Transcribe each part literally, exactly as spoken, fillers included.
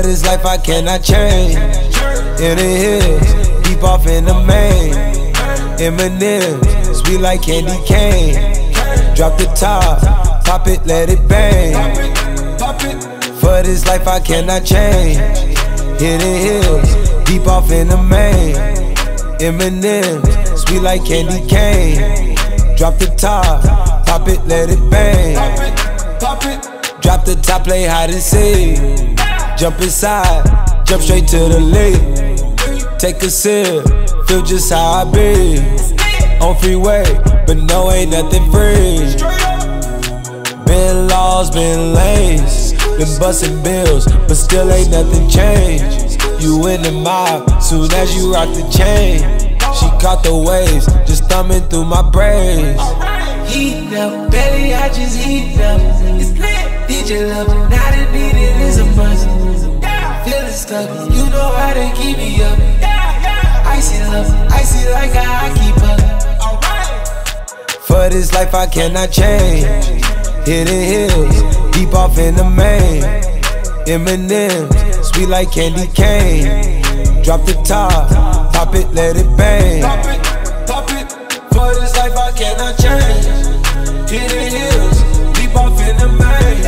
this life I cannot change. In the hills, deep off in the main. Eminem, sweet like candy cane. Drop the top, pop it, let it bang. For this life I cannot change. In the hills, deep off in the main. Eminem, sweet like candy cane. Drop the top, pop it, let it bang. Drop the top, play hide and seek. Jump inside, jump straight to the lake. Take a sip, feel just how I be. On freeway, but no, ain't nothing free. Been lost, been lanes. Been busting bills, but still ain't nothing changed. You in the mob, soon as you rock the chain. She caught the waves, just thumbing through my braids. Heat up, belly, I just heat up. It's lit. D J love, now the need it is a must. Feeling stuck, you know how to keep me up. Icy love, icy like how I keep up. For this life I cannot change. Hidden hills, deep off in the main. Eminem, sweet like candy cane. Drop the top, pop it, let it bang. Pop it, pop it. For this life I cannot change. Hidden hills, deep off in the main.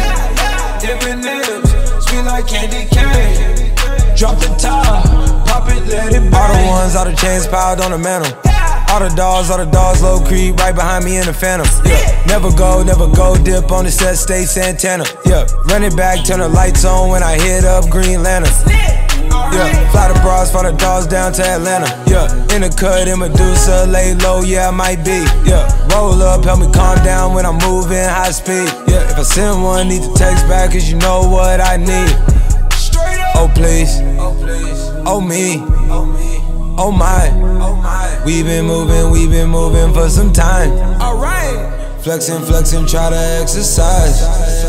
Eminem, sweet like candy cane. Drop the top, pop it, let it bang. All the ones, all the chains piled on the mantle. All the dogs, all the dogs, low creep, right behind me in the phantom. Yeah, never go, never go, dip on the set, stay Santana. Yeah, run it back, turn the lights on when I hit up Green Lantern. Yeah, fly the bras, fly the dogs down to Atlanta. Yeah, in the cut, in Medusa, lay low, yeah, I might be. Yeah, roll up, help me calm down when I'm moving high speed. Yeah, if I send one, need to text back, cause you know what I need. Oh please, oh me, oh my. We been moving, we been moving for some time. Alright. Flexing, flexing, try to exercise.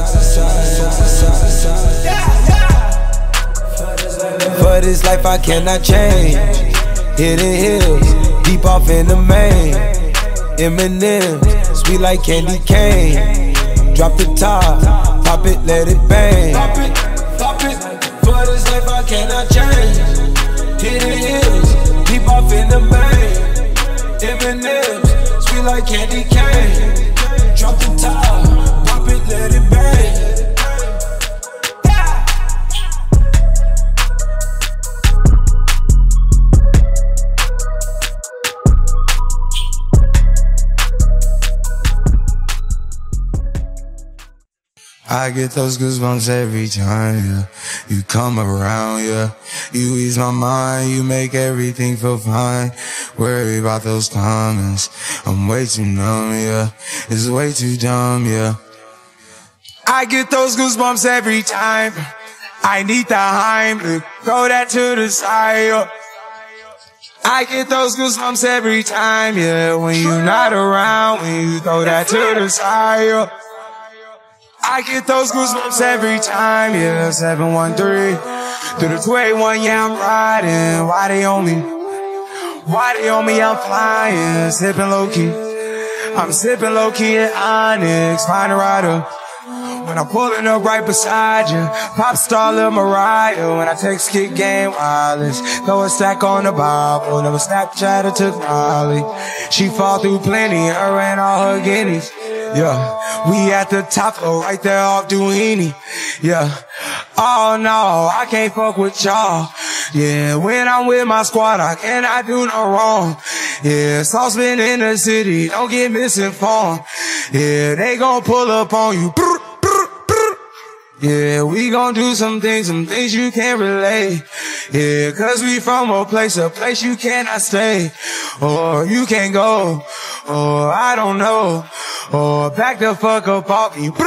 For this life I cannot change. Hidden hills, deep off in the main. Eminem, sweet like candy cane. Drop the top, pop it, let it bang. Pop it, pop it. For this life I cannot change. Hidden hills, deep off in the main. Eminem, sweet like candy cane. Drop the top, pop it, let it bang. I get those goosebumps every time, yeah. You come around, yeah. You ease my mind, you make everything feel fine. Worry about those comments, I'm way too numb, yeah. It's way too dumb, yeah. I get those goosebumps every time. I need the Heimlich, throw that to the side, yeah. I get those goosebumps every time, yeah. When you're not around, when you throw that to the side, yeah. I get those goosebumps every time, yeah. seven one three through the two eighty-one, yeah, I'm riding. Why they on me? Why they on me? I'm flying, sipping low key. I'm sipping low key at Onyx, find a rider. When I'm pulling up right beside you, pop star Lil Mariah. When I take skit game wireless, throw a stack on the Bible. Never Snapchat or took Molly. She fall through plenty, her and all her guineas. Yeah, we at the top floor, right there off Duini. Yeah, oh no, I can't fuck with y'all. Yeah, when I'm with my squad, I cannot do no wrong. Yeah, saucepan in the city, don't get misinformed. Yeah, they gon' pull up on you. Yeah, we gon' do some things, some things you can't relate. Yeah, cause we from a place, a place you cannot stay. Or you can't go, or I don't know. Or back the fuck up off me.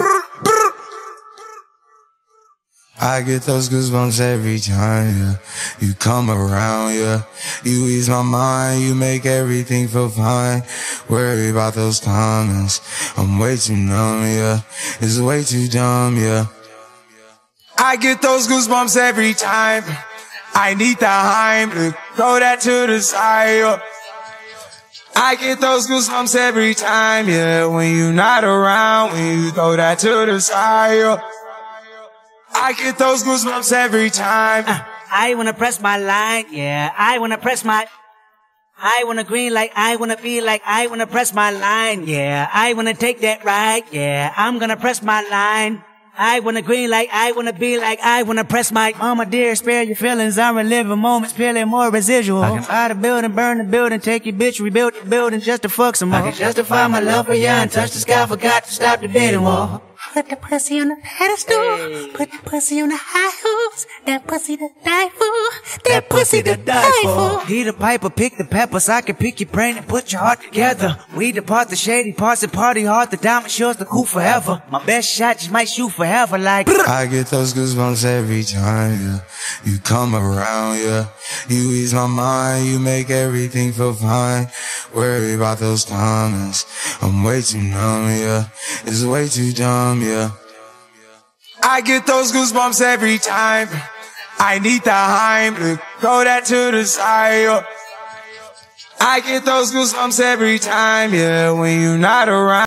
I get those goosebumps every time, yeah. You come around, yeah. You ease my mind, you make everything feel fine. Worry about those comments, I'm way too numb, yeah. It's way too dumb, yeah. I get those goosebumps every time. I need the Heimlich, throw that to the side, yeah. I get those goosebumps every time, yeah. When you're not around, when you throw that to the side, yeah. I get those goosebumps every time. Uh, I wanna press my line, yeah. I wanna press my. I wanna green like I wanna be like I wanna press my line, yeah. I wanna take that ride, yeah. I'm gonna press my line. I wanna green like I wanna be like I wanna press my. Mama dear, spare your feelings. I'm reliving moments, feeling more residual. I can buy the building, burn the building, take your bitch, rebuild the building just to fuck some more. I can justify my love for you and touch the sky, forgot to stop the bidding war. Put the pussy on the pedestal, hey. Put the pussy on the high horse. That pussy to die for, that, that pussy to die for. He the piper, pick the peppers. I can pick your brain and put your heart together. We depart the shady parts and party hard. The diamond shows the cool forever. My best shot just might shoot forever like. I get those goosebumps every time, yeah. You come around, yeah. You ease my mind, you make everything feel fine. Worry about those comments. I'm way too numb, yeah. It's way too dumb, yeah. I get those goosebumps every time. I need the Heimlich, throw that to the side, yeah. I get those goosebumps every time, yeah, when you're not around.